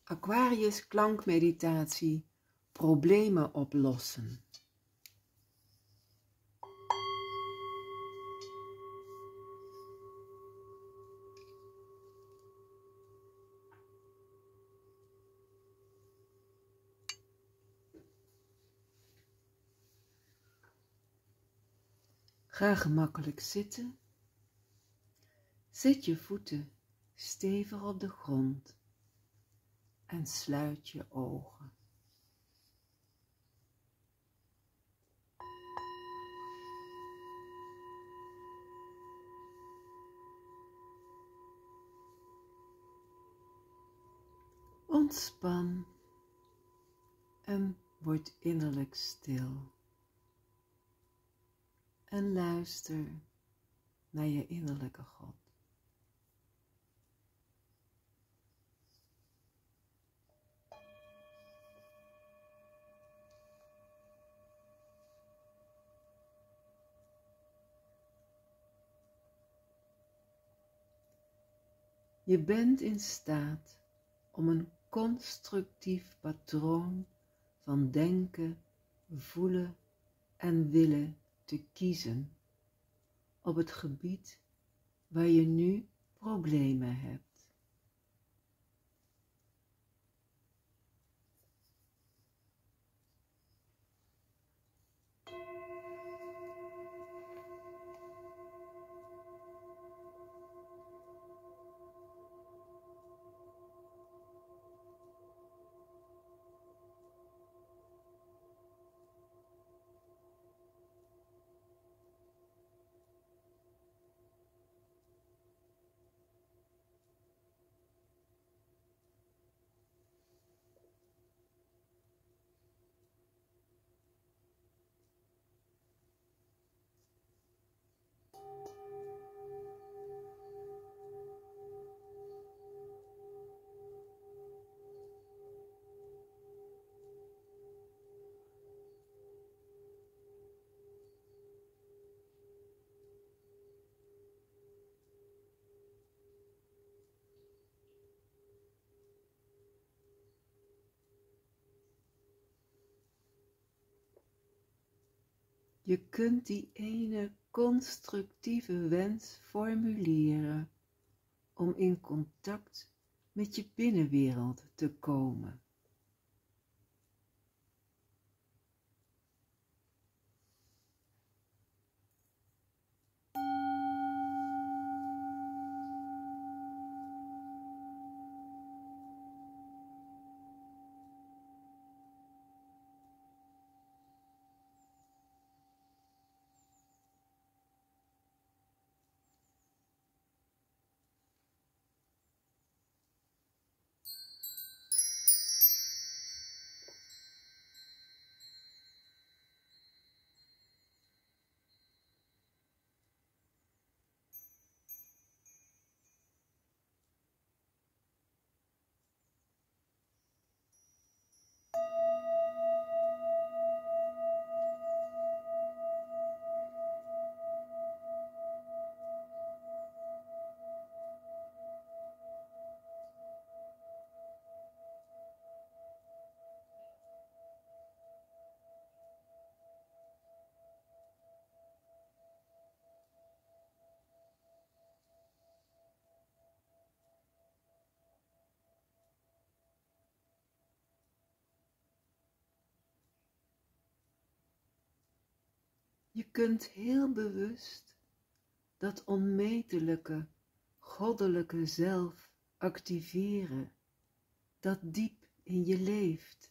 Aquarius klankmeditatie, problemen oplossen. Ga gemakkelijk zitten. Zet je voeten stevig op de grond en sluit je ogen. Ontspan en word innerlijk stil. En luister naar je innerlijke God. Je bent in staat om een constructief patroon van denken, voelen en willen te kiezen op het gebied waar je nu problemen hebt. Je kunt die ene constructieve wens formuleren om in contact met je binnenwereld te komen. Je kunt heel bewust dat onmetelijke, goddelijke zelf activeren, dat diep in je leeft.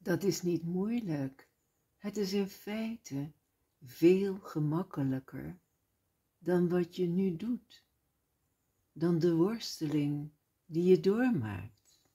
Dat is niet moeilijk. Het is in feite veel gemakkelijker dan wat je nu doet, dan de worsteling die je doormaakt.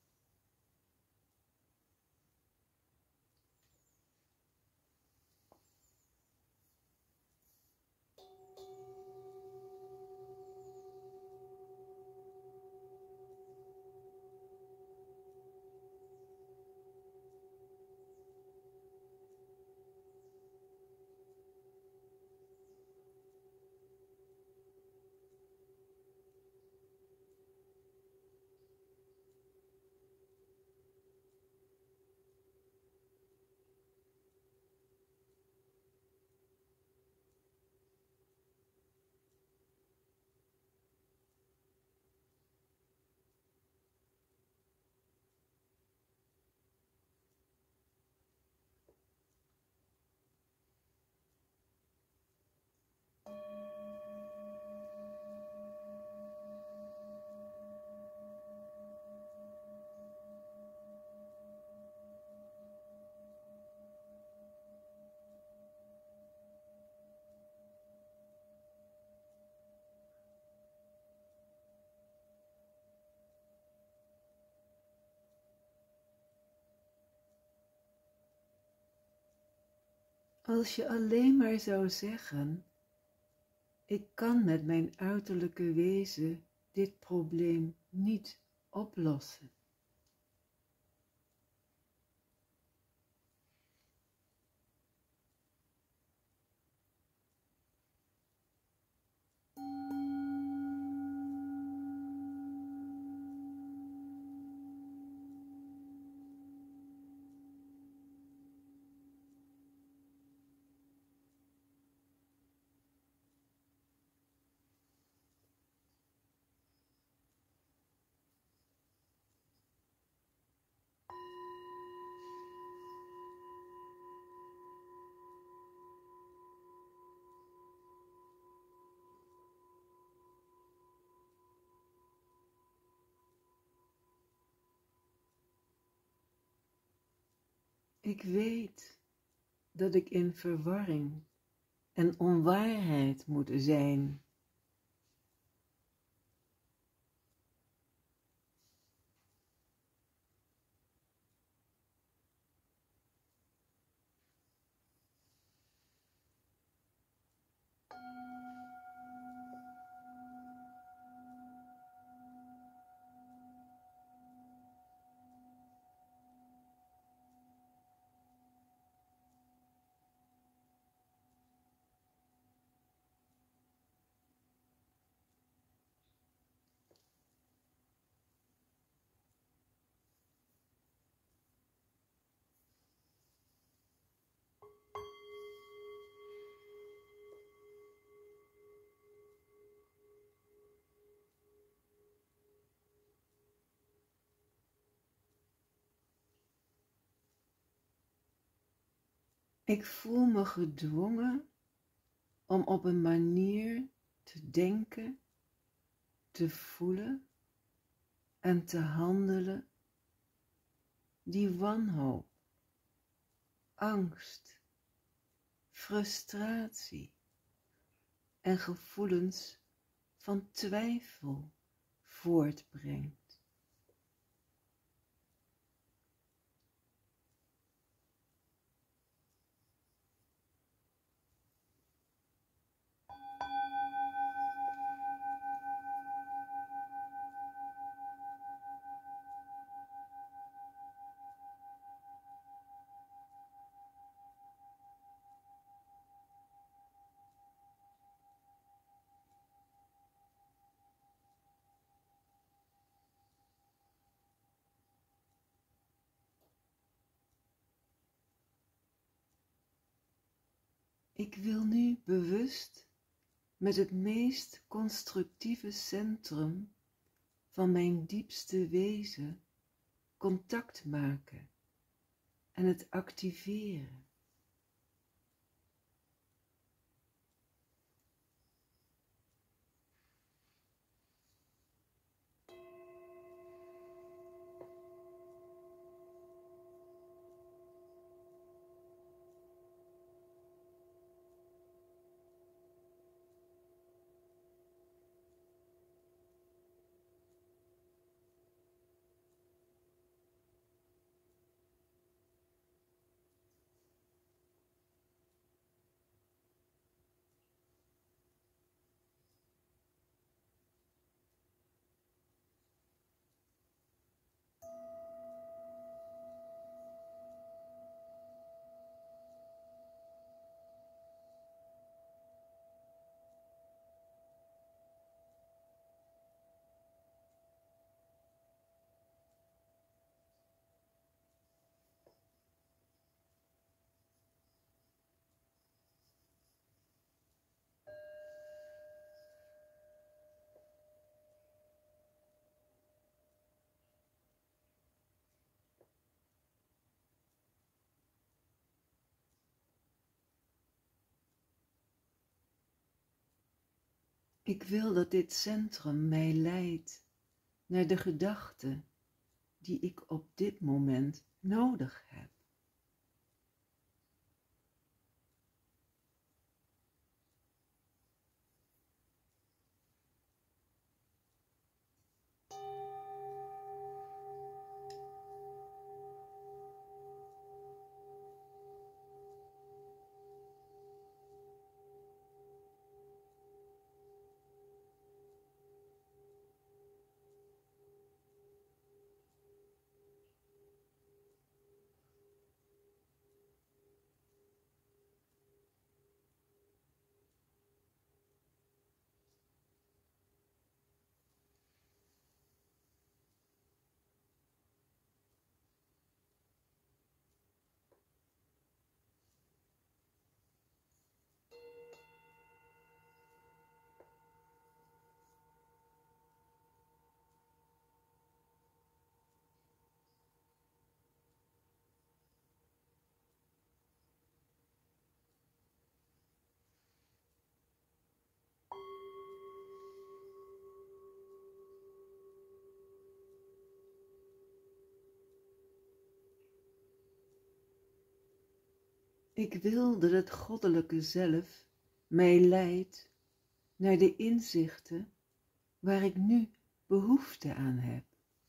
Als je alleen maar zou zeggen, ik kan met mijn uiterlijke wezen dit probleem niet oplossen. Ik weet dat ik in verwarring en onwaarheid moet zijn. Ik voel me gedwongen om op een manier te denken, te voelen en te handelen die wanhoop, angst, frustratie en gevoelens van twijfel voortbrengt. Ik wil nu bewust met het meest constructieve centrum van mijn diepste wezen contact maken en het activeren. Ik wil dat dit centrum mij leidt naar de gedachte die ik op dit moment nodig heb. Ik wil dat het goddelijke zelf mij leidt naar de inzichten waar ik nu behoefte aan heb.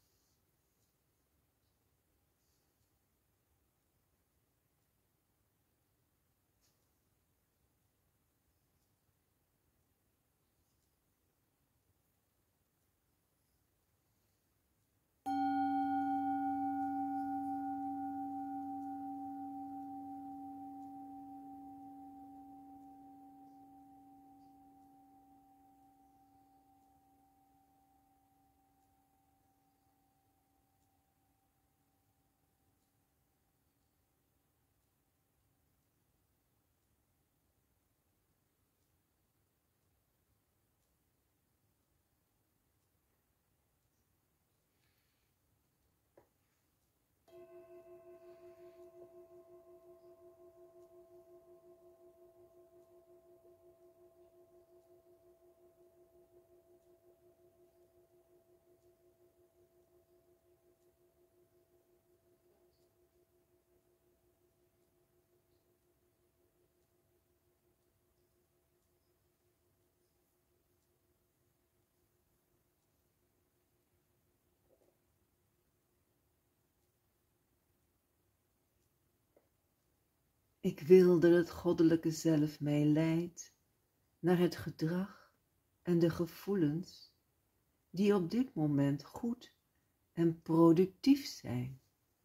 Ik wil dat het goddelijke zelf mij leidt naar het gedrag en de gevoelens die op dit moment goed en productief zijn.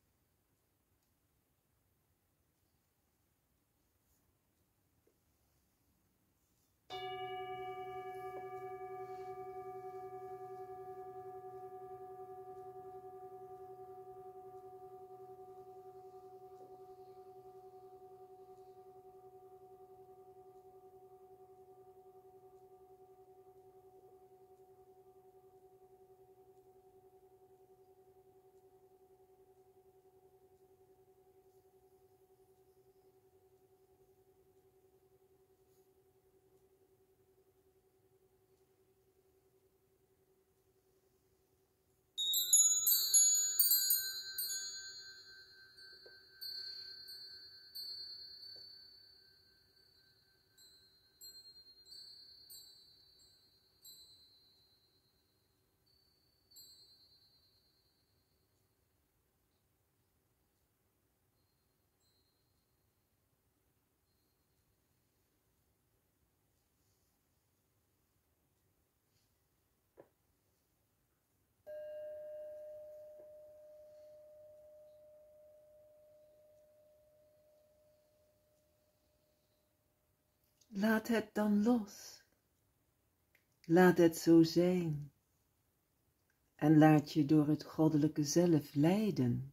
Laat het dan los. Laat het zo zijn. En laat je door het goddelijke zelf leiden.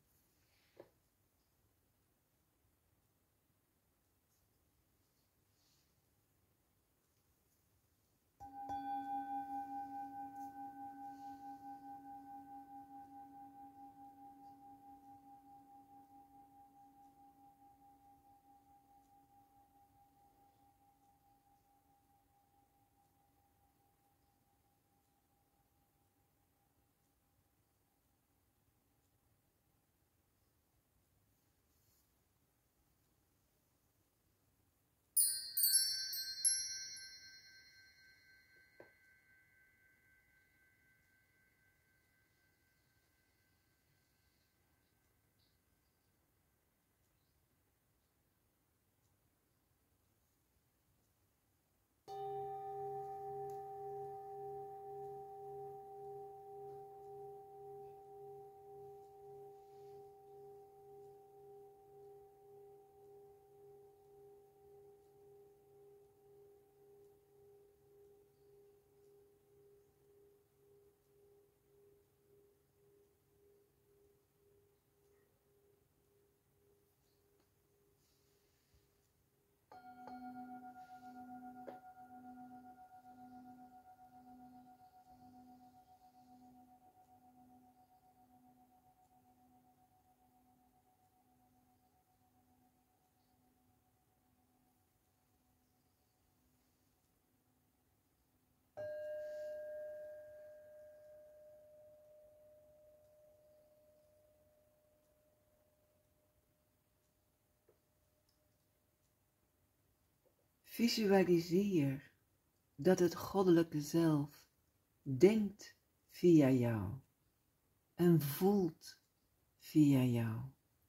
Visualiseer dat het goddelijke zelf denkt via jou en voelt via jou.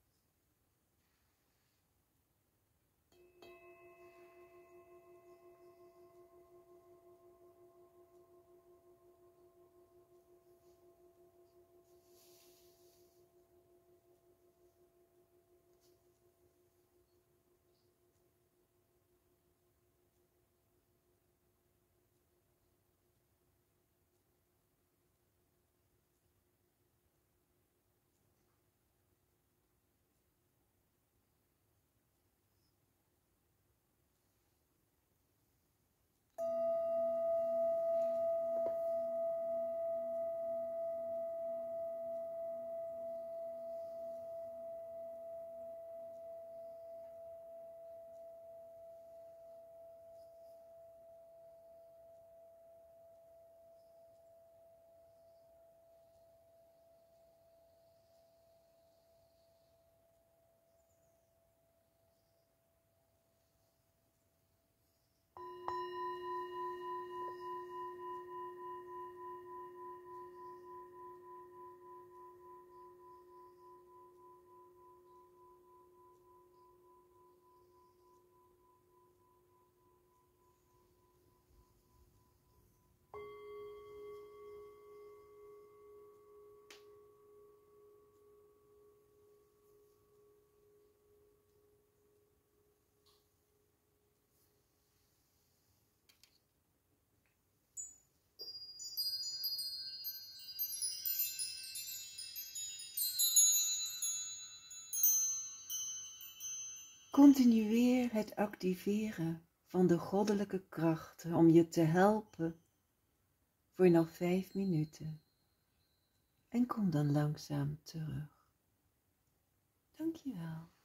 Continueer het activeren van de goddelijke krachten om je te helpen voor nog 5 minuten. En kom dan langzaam terug. Dank je wel.